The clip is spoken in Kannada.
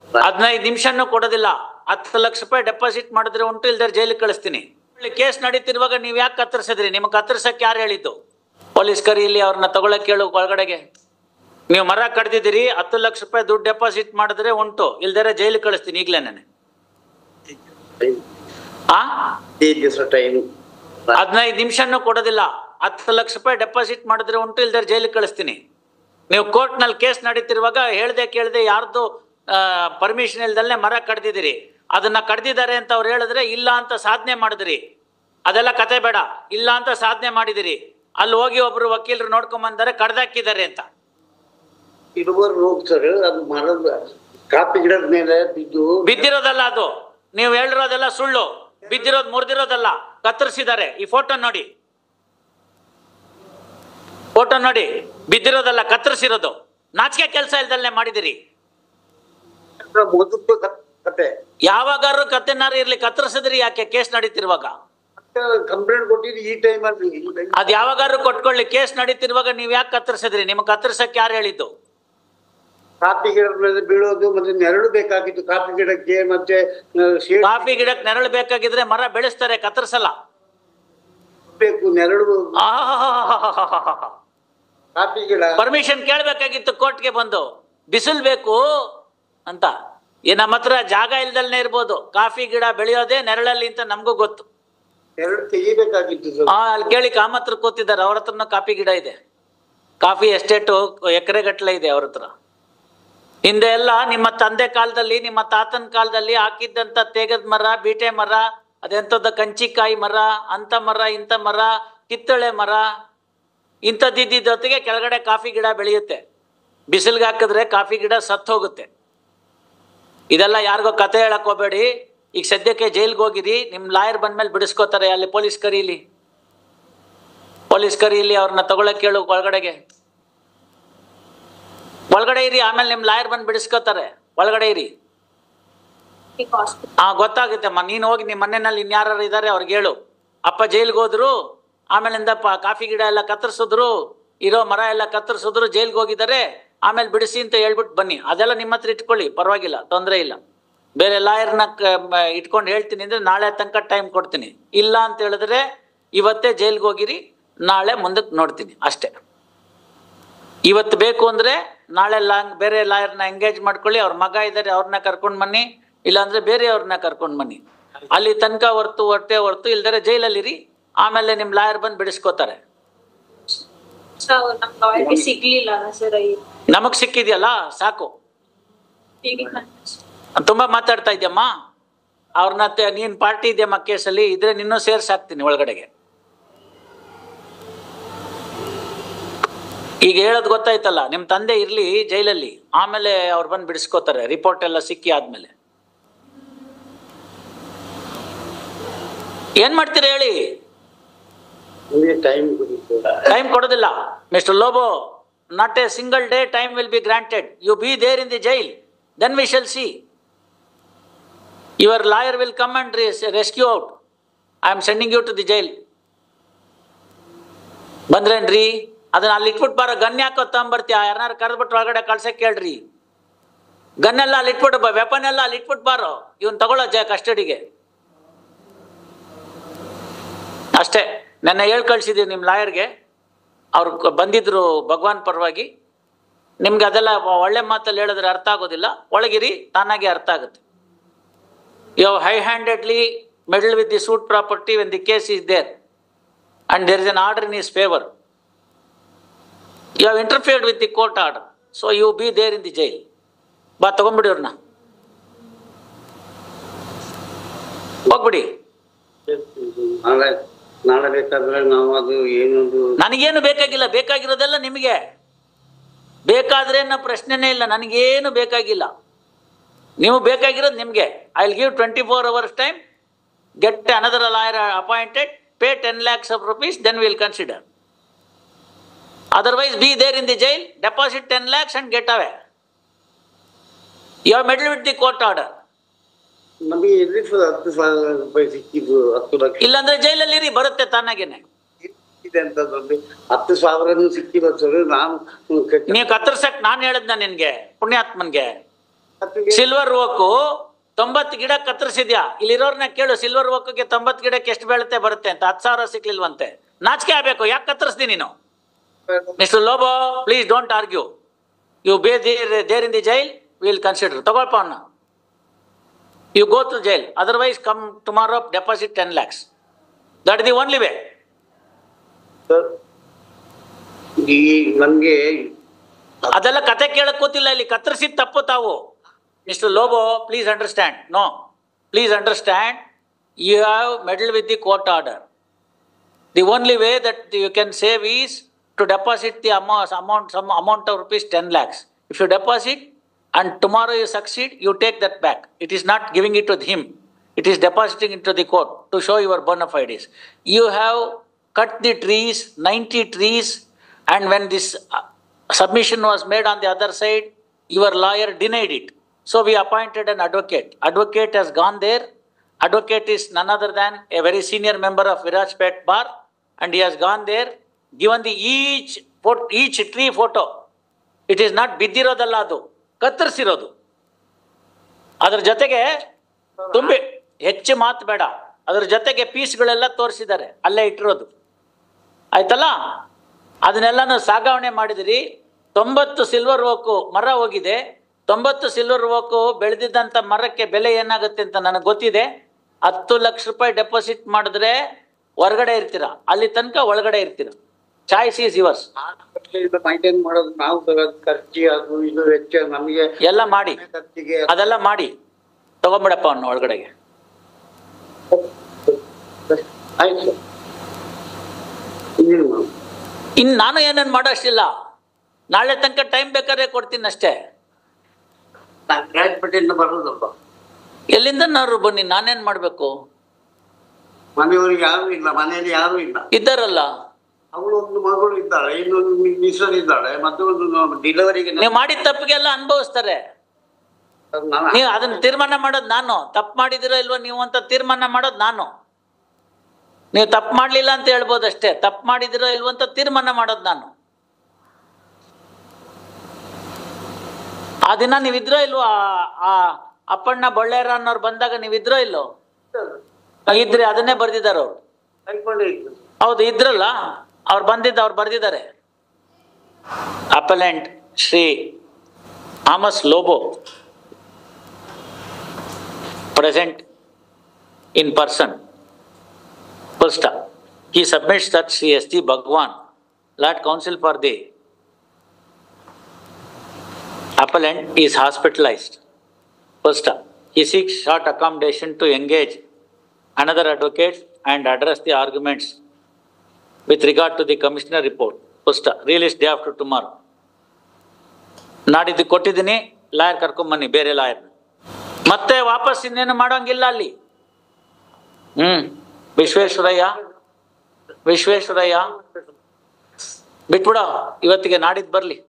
15 ನಿಮಿಷನೂ ಕೊಡೋದಿಲ್ಲ. 10 ಲಕ್ಷ ರೂಪಾಯಿ ಡೆಪಾಸಿಟ್ ಮಾಡಿದ್ರೆ ಉಂಟು, ಇಲ್ದಾರೆ ಜೈಲಿಗೆ ಕಳಿಸ್ತೀನಿ. ಕೇಸ್ ನಡೀತಿರುವಾಗ ನೀವ್ ಯಾಕೆ ಕತ್ತರಿಸಿದ್ರಿ? ನಿಮ್ಗೆ ಕತ್ತರಿಸಕ್ಕೆ ಯಾರು ಹೇಳಿದ್ದು? ಪೊಲೀಸ್ ಕರೀಲಿ, ಅವ್ರನ್ನ ತಗೊಳಕ್ ಹೇಳು ಒಳಗಡೆಗೆ. ನೀವು ಮರ ಕಡ್ದಿದ್ದೀರಿ, 10 ಲಕ್ಷ ರೂಪಾಯಿ ದುಡ್ಡು ಡೆಪಾಸಿಟ್ ಮಾಡಿದ್ರೆ ಉಂಟು, ಇಲ್ದಾರೆ ಜೈಲಿಗೆ ಕಳಿಸ್ತೀನಿ ಈಗ್ಲೇ. ನಾನು 15 ನಿಮಿಷನೂ ಕೊಡೋದಿಲ್ಲ. 10 ಲಕ್ಷ ರೂಪಾಯಿ ಡೆಪಾಸಿಟ್ ಮಾಡಿದ್ರೆ ಉಂಟು, ಇಲ್ದಾರೆ ಜೈಲಿಗೆ ಕಳಿಸ್ತೀನಿ. ನೀವು ಕೋರ್ಟ್ ನಲ್ಲಿ ಕೇಸ್ ನಡೀತಿರುವಾಗ ಹೇಳ್ದೆ ಕೇಳ್ದೆ ಯಾರ್ದು ಪರ್ಮಿಷನ್ ಇಲ್ದಲ್ಲೇ ಮರ ಕಡ್ದಿದ್ದೀರಿ. ಅದನ್ನ ಕಡ್ದಿದ್ದಾರೆ ಅಂತ ಅವ್ರು ಹೇಳಿದ್ರೆ ಇಲ್ಲ ಅಂತ ಸಾಧನೆ ಮಾಡಿದ್ರಿ. ಅದೆಲ್ಲ ಕತೆ ಬೇಡ. ಇಲ್ಲ ಅಂತ ಸಾಧನೆ ಮಾಡಿದಿರಿ. ಅಲ್ಲಿ ಹೋಗಿ ಒಬ್ರು ವಕೀಲರು ನೋಡ್ಕೊಂಡ್ ಬಂದರೆ ಕಡ್ದಾಕಿದ್ದಾರೆ ಅಂತ. ಅದು ಮರದ ಕಾಫಿ ಗಿಡದ ಮೇಲೆ ಬಿದ್ದಿರೋದಲ್ಲ ಅದು. ನೀವು ಹೇಳಿರೋದೆಲ್ಲ ಸುಳ್ಳು. ಬಿದ್ದಿರೋದು ಮುರಿದಿರೋದಲ್ಲ, ಕತ್ತರಿಸಿದ್ದಾರೆ. ಈ ಫೋಟೋ ನೋಡಿ, ಫೋಟೋ ನೋಡಿ. ಬಿದ್ದಿರೋದಲ್ಲ, ಕತ್ತರಿಸಿರೋದು. ನಾಚಿಕೆ ಕೆಲಸ ಇಲ್ದಲ್ಲೇ ಮಾಡಿದಿರಿ. ಯಾವಾಗಾರು ಕತ್ತೆನಾರು ಇರ್ಲಿ, ಕತ್ತರಿಸಿದ್ರಿ ಯಾಕೆ ಕೇಸ್ ನಡೀತಿರುವಾಗ? ಕಂಪ್ಲೇಂಟ್ ಕೊಟ್ಟಿರಿ ಈ ಟೈಮ್ ಅಲ್ಲಿ. ಅದ್ ಯಾವಾಗಾರು ಕೊಟ್ಕೊಳ್ಳಿ, ಕೇಸ್ ನಡೀತಿರುವಾಗ ನೀವ್ ಯಾಕೆ ಕತ್ತರಿಸಿದ್ರಿ? ನಿಮ್ಗೆ ಕತ್ತರಿಸಕ್ಕೆ ಯಾರು ಹೇಳಿದ್ದು? ಕಾಫಿ ಗಿಡದ ಮೇಲೆ ಬೀಳೋದು ಮತ್ತೆ ನೆರಳು ಬೇಕಾಗಿತ್ತು ಕಾಫಿ ಗಿಡಕ್ಕೆ. ಮತ್ತೆ ಕಾಫಿ ಗಿಡಕ್ಕೆ ನೆರಳು ಬೇಕಾಗಿದ್ರೆ ಮರ ಬೆಳೆಸ್ತಾರೆ, ಕತ್ತರಿಸಲ್ಲ. ಬೇಕು ನೆರಳು. ಕಾಫಿ ಗಿಡ ಪರ್ಮಿಷನ್ ಕೇಳ್ಬೇಕಾಗಿತ್ತು ಕೋರ್ಟ್ಗೆ ಬಂದು, ಬಿಸಿಲು ಬೇಕು ಅಂತ. ನಮ್ಮ ಹತ್ರ ಜಾಗ ಇಲ್ದಲ್ನೇ ಇರ್ಬೋದು, ಕಾಫಿ ಗಿಡ ಬೆಳೆಯೋದೇ ನೆರಳಲ್ಲಿ ಅಂತ ನಮಗೂ ಗೊತ್ತು. ನೆರಳು ತೆಗಿಬೇಕಾಗಿತ್ತು. ಅಲ್ಲಿ ಕೇಳಿ, ಕಾಮತ್ರ ಕೂತಿದ್ದಾರೆ, ಅವ್ರ ಹತ್ರನ ಕಾಫಿ ಗಿಡ ಇದೆ. ಕಾಫಿ ಎಸ್ಟೇಟು ಎಕರೆಗಟ್ಟಲೆ ಇದೆ ಅವ್ರ ಹತ್ರ. ಹಿಂದೆ ಎಲ್ಲ ನಿಮ್ಮ ತಂದೆ ಕಾಲದಲ್ಲಿ, ನಿಮ್ಮ ತಾತನ ಕಾಲದಲ್ಲಿ ಹಾಕಿದ್ದಂತ ತೇಗದ ಮರ, ಬೀಟೆ ಮರ, ಅದೆಂಥದ್ದು ಕಂಚಿಕಾಯಿ ಮರ, ಅಂತ ಮರ, ಇಂಥ ಮರ, ಕಿತ್ತಳೆ ಮರ, ಇಂಥದ್ದಿದ್ದೊತ್ತಿಗೆ ಕೆಳಗಡೆ ಕಾಫಿ ಗಿಡ ಬೆಳೆಯುತ್ತೆ. ಬಿಸಿಲ್ಗೆ ಹಾಕಿದ್ರೆ ಕಾಫಿ ಗಿಡ ಸತ್ತು ಹೋಗುತ್ತೆ. ಇದೆಲ್ಲ ಯಾರಿಗೋ ಕತೆ ಹೇಳಕ್ ಹೋಗ್ಬೇಡಿ. ಈಗ ಸದ್ಯಕ್ಕೆ ಜೈಲ್ಗೆ ಹೋಗಿರಿ, ನಿಮ್ ಲಾಯರ್ ಬಂದ್ಮೇಲೆ ಬಿಡಿಸ್ಕೋತಾರೆ. ಅಲ್ಲಿ ಪೊಲೀಸ್ ಕರೀಲಿ, ಅವ್ರನ್ನ ತಗೊಳಕ್ ಹೇಳು ಒಳಗಡೆಗೆ. ಒಳಗಡೆ ಇರಿ, ಆಮೇಲೆ ನಿಮ್ ಲಾಯರ್ ಬಂದು ಬಿಡಿಸ್ಕೋತಾರೆ. ಒಳಗಡೆ ಇರಿ. ಗೊತ್ತಾಗುತ್ತಮ್ಮ. ನೀನು ಹೋಗಿ ನಿಮ್ಮ ಮನೆಯಲ್ಲಿ ಇನ್ಯಾರು ಇದ್ದಾರೆ ಅವ್ರಿಗೆ ಹೇಳು, ಅಪ್ಪ ಜೈಲ್ಗೆ ಹೋದ್ರು, ಆಮೇಲಿಂದ ಕಾಫಿ ಗಿಡ ಎಲ್ಲ ಕತ್ತರಿಸಿದ್ರು, ಇರೋ ಮರ ಎಲ್ಲ ಕತ್ತರಿಸಿದ್ರು, ಜೈಲ್ಗೆ ಹೋಗಿದ್ದಾರೆ, ಆಮೇಲೆ ಬಿಡಿಸಿ ಅಂತ ಹೇಳ್ಬಿಟ್ಟು ಬನ್ನಿ. ಅದೆಲ್ಲ ನಿಮ್ಮ ಹತ್ರ ಇಟ್ಕೊಳ್ಳಿ, ಪರವಾಗಿಲ್ಲ, ತೊಂದರೆ ಇಲ್ಲ. ಬೇರೆ ಲಾಯರ್ನ ಇಟ್ಕೊಂಡು ಹೇಳ್ತೀನಿ ಅಂದ್ರೆ ನಾಳೆ ತನಕ ಟೈಮ್ ಕೊಡ್ತೀನಿ. ಇಲ್ಲ ಅಂತ ಹೇಳಿದ್ರೆ ಇವತ್ತೇ ಜೈಲ್ಗೆ ಹೋಗಿರಿ, ನಾಳೆ ಮುಂದಕ್ಕೆ ನೋಡ್ತೀನಿ ಅಷ್ಟೇ. ಇವತ್ತು ಬೇಕು ಅಂದ್ರೆ ನಾಳೆ ಬೇರೆ ಲಾಯರ್ನ ಎಂಗೇಜ್ ಮಾಡ್ಕೊಳ್ಳಿ. ಅವ್ರ ಮಗ ಇದ್ದಾರೆ, ಅವ್ರನ್ನ ಕರ್ಕೊಂಡು ಬನ್ನಿ. ಇಲ್ಲಾಂದ್ರೆ ಬೇರೆಯವ್ರನ್ನ ಕರ್ಕೊಂಡು ಬನ್ನಿ. ಅಲ್ಲಿ ತನಕ ಹೊರ್ತು ಇಲ್ದರೆ ಜೈಲಲ್ಲಿರಿ. ಆಮೇಲೆ ನಿಮ್ ಲಾಯರ್ ಬಂದು ಬಿಡಿಸ್ಕೋತಾರೆ. ನಮಗ್ ಸಿಕ್ಕಿದ್ಯಲ್ಲ ಸಾಕು. ತುಂಬಾ ಮಾತಾಡ್ತಾ ಇದ್ಯಮ್ಮ. ಅವ್ರನ್ನ ನೀನ್ ಪಾರ್ಟಿ ಇದೆಯಮ್ಮ ಕೇಸಲ್ಲಿ, ಇದ್ರೆ ನಿನ್ನೂ ಸೇರ್ಸಾಕ್ತೀನಿ ಒಳಗಡೆಗೆ. ಈಗ ಹೇಳೋದು ಗೊತ್ತಾಯ್ತಲ್ಲ, ನಿಮ್ ತಂದೆ ಇರ್ಲಿ ಜೈಲಲ್ಲಿ, ಆಮೇಲೆ ಅವ್ರು ಬಂದು ಬಿಡಿಸ್ಕೋತಾರೆ ರಿಪೋರ್ಟ್ ಎಲ್ಲ ಸಿಕ್ಕಿ ಆದ್ಮೇಲೆ. ಏನ್ ಮಾಡ್ತೀರಾ ಹೇಳಿ? ಟೈಮ್ ಕೊಡೋದಿಲ್ಲ mister Lobo. Not a single day time will be granted. You be there in the jail, then we shall see. Your lawyer will come and rescue out. I am sending you to the jail. ಬಂದ್ರೇನ್ರಿ? ಅದನ್ನ ಅಲ್ಲಿ ಇಟ್ಬಿಟ್ಟು ಬಾರೋ. ಗನ್ ಯಾಕೋ ತಗೊಂಬರ್ತೀಯ? ಯಾರನ್ನಾರು ಕರೆದ್ಬಿಟ್ಟು ಒಳಗಡೆ ಕಳ್ಸಕ್ಕೆ ಹೇಳ್ರಿ. ಗನ್ನೆಲ್ಲ ಅಲ್ಲಿ ಇಟ್ಬಿಟ್ಟು, ವೆಪನ್ ಎಲ್ಲ ಅಲ್ಲಿ ಇಟ್ಬಿಟ್ಟು ಬಾರೋ. ಇವನ್ ತಗೊಳ್ಳೋ ಕಸ್ಟಡಿಗೆ ಅಷ್ಟೇ. ನನ್ನ ಹೇಳಿ ಕಳ್ಸಿದೀವಿ ನಿಮ್ಮ ಲಾಯರ್ಗೆ. ಅವ್ರು ಬಂದಿದ್ರು ಭಗವಾನ್ ಪರವಾಗಿ. ನಿಮ್ಗೆ ಅದೆಲ್ಲ ಒಳ್ಳೆ ಮಾತಲ್ಲಿ ಹೇಳಿದ್ರೆ ಅರ್ಥ ಆಗೋದಿಲ್ಲ. ಒಳಗಿರಿ, ತಾನಾಗೆ ಅರ್ಥ ಆಗುತ್ತೆ. You have high handedly meddled with the suit property when the case is there and there is an order in his favor. You have interfered with the court order, so you be there in the jail. ಬಾ, ತಗೊಂಡ್ಬಿಡಿ ಅವ್ರನ್ನ, ಹೋಗ್ಬಿಡಿ. ನಾಳೆ ಬೇಕಾದ್ರೆ ನಾವು ಅದು ಏನೊಂದು ನನಗೇನು ಬೇಕಾಗಿಲ್ಲ. ಬೇಕಾಗಿರೋದೆಲ್ಲ ನಿಮಗೆ. ಬೇಕಾದ್ರೆ ಅನ್ನೋ ಪ್ರಶ್ನೆನೇ ಇಲ್ಲ. ನನಗೇನು ಬೇಕಾಗಿಲ್ಲ. ನೀವು ಬೇಕಾಗಿರೋದು ನಿಮಗೆ. I will give 24 hours time. Get another lawyer appointed, pay 10 lakhs of rupees, then we will consider. Otherwise be there in the jail, deposit 10 lakhs and get away. You have meddled with the court order. ನಮಗೆ 10,000 ರೂಪಾಯಿ ಸಿಕ್ಕಿದ್ದು. 10 ಲಕ್ಷ ಇಲ್ಲಾಂದ್ರೆ ಜೈಲಲ್ಲಿ ಬರುತ್ತೆ ತಾನಾಗೇನೆ. 10,000 ಸಿಕ್ಕಿರೋದು. ನಾನು ನೀವು ಕತ್ತರ್ಸಕ್ ನಾನು ಹೇಳದ್ನ ನಿನ್ಗೆ, ಪುಣ್ಯಾತ್ಮನ್ಗೆ? ಸಿಲ್ವರ್ ಓಕು 90 ಗಿಡ ಕತ್ತರಿಸಿದ್ಯಾ? ಇಲ್ಲಿರೋರ್ನ ಕೇಳು, ಸಿಲ್ವರ್ ಓಕ್ಗೆ 90 ಗಿಡಕ್ಕೆ ಎಷ್ಟು ಬೀಳುತ್ತೆ ಬರುತ್ತೆ ಅಂತ. 10,000 ಸಿಕ್ಲಿಲ್ವಂತೆ. ನಾಚಿಕೆ ಆಗ್ಬೇಕು. ಯಾಕೆ ಕತ್ತರಿಸ್ದಿ ನೀನು? Mister Lobo, please don't argue. You be there in the jail, will consider. ತಗೊಳ್ಪ ಅವನ್ನ. You go to jail, otherwise come tomorrow, deposit 10 lakhs. That the only way. ಈ ನನ್ಗೆ ಅದೆಲ್ಲ ಕತೆ ಕೇಳಕ್ ಕೂತಿಲ್ಲ ಇಲ್ಲಿ. ಕತ್ತರಿಸಿದ ತಪ್ಪು ತಾವು. Mister Lobo, please understand. No, please understand. You have meddled with the court order. The only way that you can save is to deposit the some amount of rupees 10 lakhs. If you deposit and tomorrow you succeed, you take that back. It is not giving it to him. It is depositing into the court to show your bona fides. You have cut the trees, 90 trees, and when this submission was made on the other side, your lawyer denied it. So we appointed an advocate. Advocate has gone there. Advocate is none other than a very senior member of Virajpet Bar, and he has gone there, given the each tree photo. It is not ಬಿದ್ದಿರೋದಲ್ಲ, ಅದು ಕತ್ತರಿಸಿರೋದು. ಅದರ ಜೊತೆಗೆ ತುಂಬಿ ಹೆಚ್ಚು ಮಾತು ಬೇಡ. ಅದರ ಜೊತೆಗೆ ಪೀಸ್ಗಳೆಲ್ಲ ತೋರಿಸಿದ್ದಾರೆ, ಅಲ್ಲೇ ಇಟ್ಟಿರೋದು. ಆಯ್ತಲ್ಲ? ಅದನ್ನೆಲ್ಲನೂ ಸಾಗಾವಣೆ ಮಾಡಿದಿರಿ. 90 ಸಿಲ್ವರ್ ಓಕು ಮರ ಹೋಗಿದೆ. 90 ಸಿಲ್ವರ್ ಓಕು ಬೆಳೆದಿದ್ದಂಥ ಮರಕ್ಕೆ ಬೆಲೆ ಏನಾಗುತ್ತೆ ಅಂತ ನನಗೆ ಗೊತ್ತಿದೆ. 10 ಲಕ್ಷ ರೂಪಾಯಿ ಡೆಪಾಸಿಟ್ ಮಾಡಿದ್ರೆ ಹೊರಗಡೆ ಇರ್ತೀರ, ಅಲ್ಲಿ ತನಕ ಒಳಗಡೆ ಇರ್ತೀರ. Choice is yours. ಮೈಂಟೈನ್ ಮಾಡೋದು ನಾವು ಖರ್ಚು, ಅದು ಇದು ವೆಚ್ಚ ನಮಗೆ ಎಲ್ಲ ಮಾಡಿ, ಖರ್ಚಿಗೆ ಅದೆಲ್ಲ ಮಾಡಿ ತಗೊಂಬಿಡಪ್ಪ ಅವನು ಒಳಗಡೆಗೆ. ಆಯ್ತು. ಇನ್ನು ನಾನು ಏನೇನು ಮಾಡೋಷ್ಟಿಲ್ಲ. ನಾಳೆ ತನಕ ಟೈಮ್ ಬೇಕಾದ್ರೆ ಕೊಡ್ತೀನಿ ಅಷ್ಟೇ. ರಾಜಪೇಟೆಯಿಂದ ಬರೋದಪ್ಪ. ಎಲ್ಲಿಂದ ನಾರು ಬನ್ನಿ, ನಾನೇನ್ ಮಾಡ್ಬೇಕು? ಮನೆಯವ್ರಿಗೆ ಯಾರು ಇಲ್ಲ, ಮನೆಯಲ್ಲಿ ಯಾರು ಇಲ್ಲ. ಇದ್ದಾರಲ್ಲ, ಅವಳು ಒಂದು ಮಗಳು ಇದ್ದಾಳೆ, ಇನ್ನೊಂದು ಮಿಸ್ಸರ್ ಇದ್ದಾಳೆ, ಮತ್ತೆ ಒಂದು ಡೆಲಿವರಿಗೆ. ನೀವು ಮಾಡಿದ ತಪ್ಪಿಗೆಲ್ಲ ಅನುಭವಿಸ್ತಾರೆ. ನೀವು ಅದನ್ನ ತೀರ್ಮಾನ ಮಾಡೋದು ನಾನು. ತಪ್ಪು ಮಾಡಿದಿರೋ ಇಲ್ವೋ ನೀವು ಅಂತ ತೀರ್ಮಾನ ಮಾಡೋದು ನಾನು. ನೀವು ತಪ್ಪು ಮಾಡ್ಲಿಲ್ಲ ಅಂತ ಹೇಳ್ಬೋದು ಅಷ್ಟೇ. ತಪ್ಪು ಮಾಡಿದಿರೋ ಇಲ್ವೋ ಅಂತ ತೀರ್ಮಾನ ಮಾಡೋದು ನಾನು. ಆ ದಿನ ನೀವಿದ್ರೋ ಇಲ್ವೋ? ಆ ಅಪ್ಪಣ್ಣ ಬೊಳ್ಳೇರ ಅನ್ನೋರು ಬಂದಾಗ ನೀವಿದ್ರೋ ಇಲ್ಲೋ? ಇದ್ರೆ ಅದನ್ನೇ ಬರ್ದಿದ್ದಾರೆ ಅವರು. ಹೌದು, ಇದ್ರಲ್ಲ, ಅವ್ರು ಬರ್ದಿದ್ದಾರೆ. Appellant Shri Thomas Lobo present in person. Full stop. He submits that Sri S.T. Bhagwan, Lord Counsel for the appellant, is hospitalized. Full stop. He seeks short accommodation to engage another advocate and address the arguments with regard to the commissioner report. Full stop. Release day after tomorrow. ನಾಡಿದ್ದು ಕೊಟ್ಟಿದ್ದೀನಿ, ಲಾಯರ್ ಕರ್ಕೊಂಬನ್ನಿ, ಬೇರೆ ಲಾಯರ್. ಮತ್ತೆ ವಾಪಸ್ ಇನ್ನೇನು ಮಾಡೋಂಗಿಲ್ಲ ಅಲ್ಲಿ. ವಿಶ್ವೇಶ್ವರಯ್ಯ ಬಿಟ್ಬಿಡ, ಇವತ್ತಿಗೆ ನಾಡಿದ್ದು ಬರ್ಲಿ.